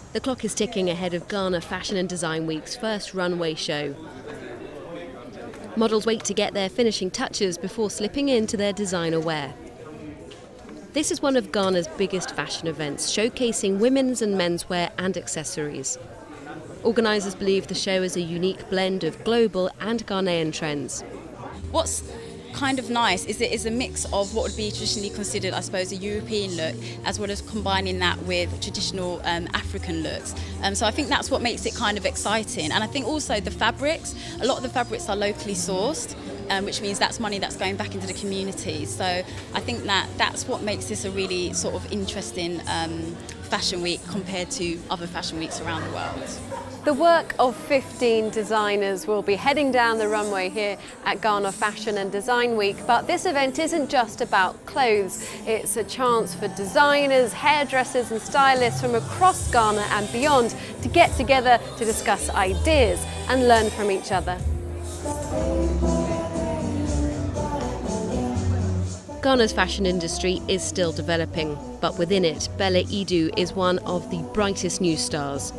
The clock is ticking ahead of Ghana Fashion and Design Week's first runway show. Models wait to get their finishing touches before slipping into their designer wear. This is one of Ghana's biggest fashion events, showcasing women's and menswear and accessories. Organisers believe the show is a unique blend of global and Ghanaian trends. What's kind of nice is it is a mix of what would be traditionally considered, I suppose, a European look, as well as combining that with traditional African looks. So I think that's what makes it kind of exciting. And I think also the fabrics, a lot of the fabrics are locally sourced, which means that's money that's going back into the community. So I think that's what makes this a really sort of interesting fashion week compared to other fashion weeks around the world. The work of 15 designers will be heading down the runway here at Ghana Fashion and Design Week, but this event isn't just about clothes. It's a chance for designers, hairdressers and stylists from across Ghana and beyond to get together to discuss ideas and learn from each other. Ghana's fashion industry is still developing, but within it, Bella Idu is one of the brightest new stars.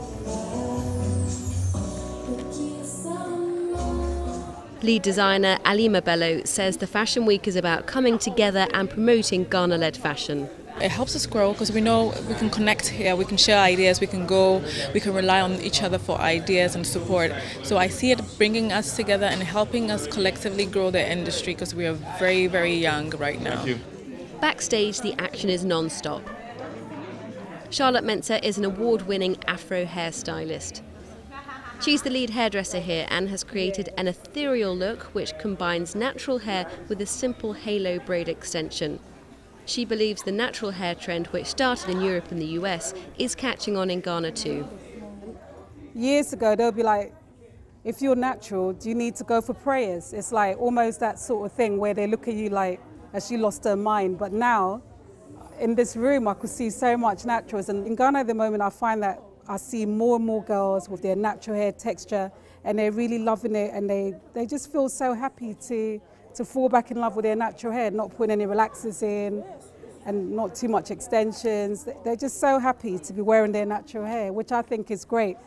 Lead designer Alima Bello says the Fashion Week is about coming together and promoting Ghana-led fashion. It helps us grow because we know we can connect here, we can share ideas, we can rely on each other for ideas and support. So I see it bringing us together and helping us collectively grow the industry because we are very, very young right now. Backstage, the action is non-stop. Charlotte Mentzer is an award-winning Afro hairstylist. She's the lead hairdresser here and has created an ethereal look which combines natural hair with a simple halo braid extension. She believes the natural hair trend, which started in Europe and the US, is catching on in Ghana too. Years ago, they'll be like, if you're natural, do you need to go for prayers? It's like almost that sort of thing where they look at you like, as she lost her mind. But now, in this room, I could see so much naturals. And in Ghana at the moment, I find that I see more and more girls with their natural hair texture, and they're really loving it, and they just feel so happy to fall back in love with their natural hair, not putting any relaxers in and not too much extensions. They're just so happy to be wearing their natural hair, which I think is great.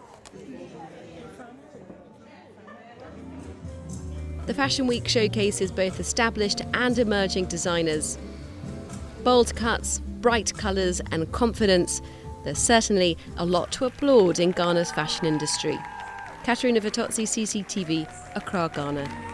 The Fashion Week showcases both established and emerging designers. Bold cuts, bright colours and confidence. There's certainly a lot to applaud in Ghana's fashion industry. Katerina Vittozzi, CCTV, Accra, Ghana.